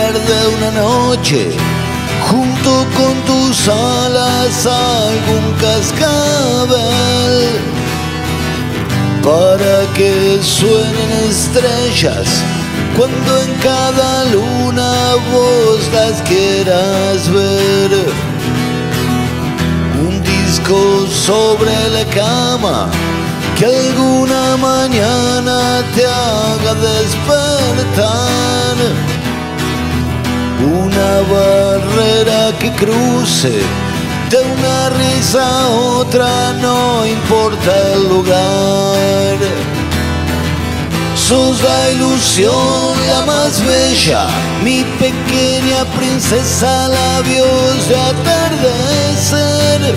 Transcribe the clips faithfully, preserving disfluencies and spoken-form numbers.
de una noche, junto con tus alas algún cascabel, para que suenen estrellas cuando en cada luna vos las quieras ver. Un disco sobre la cama que alguna mañana te haga despertar. Una barrera que cruce de una risa a otra, no importa el lugar. Sos la ilusión, la más bella, mi pequeña princesa, labios de atardecer.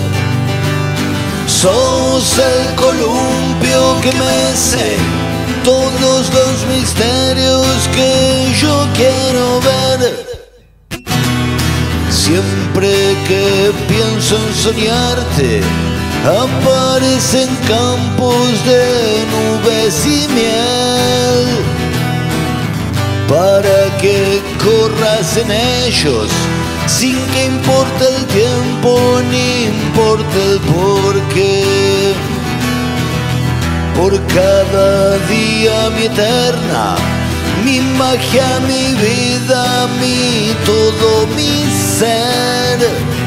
Sos el columpio que mece todos los misterios que yo quiero ver. Siempre que pienso en soñarte, aparecen campos de nubes y miel, para que corras en ellos sin que importe el tiempo ni importe el porqué. Por cada día mi eterna, mi magia, mi vida, mi todo, mi ser.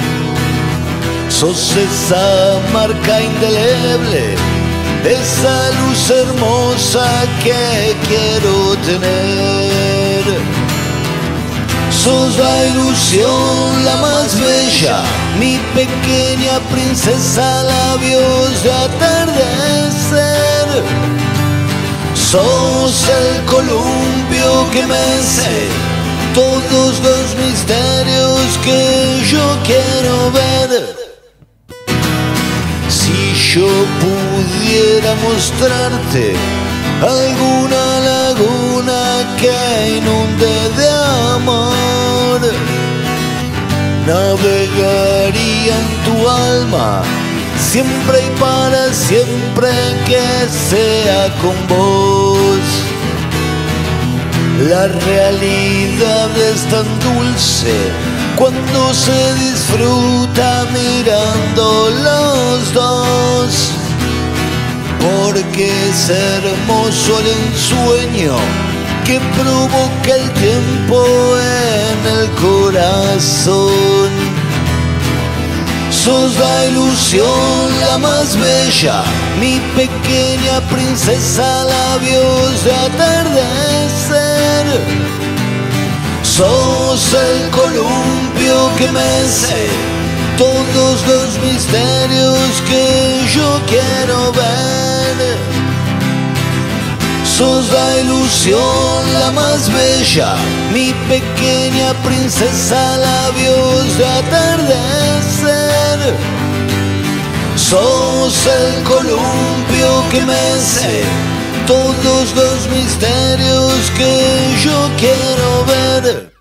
Sos esa marca indeleble, esa luz hermosa que quiero tener. Sos la ilusión, la más bella, mi pequeña princesa, labios de atardecer. Sos el columpio que mece todos los misterios que yo quiero ver. Si yo pudiera mostrarte alguna laguna que inunde de amor, navegaría en tu alma siempre y para siempre, que sea con vos. La realidad es tan dulce cuando se disfruta mirando los dos, porque es hermoso el ensueño que provoca el tiempo en el corazón. Sos la ilusión, la más bella, mi pequeña princesa, labios de atardecer. Sos el columpio que mece todos los misterios que yo quiero ver. Sos la ilusión, la más bella, mi pequeña princesa, labios de atardecer. Sos el columpio que mece todos los misterios que yo quiero ver.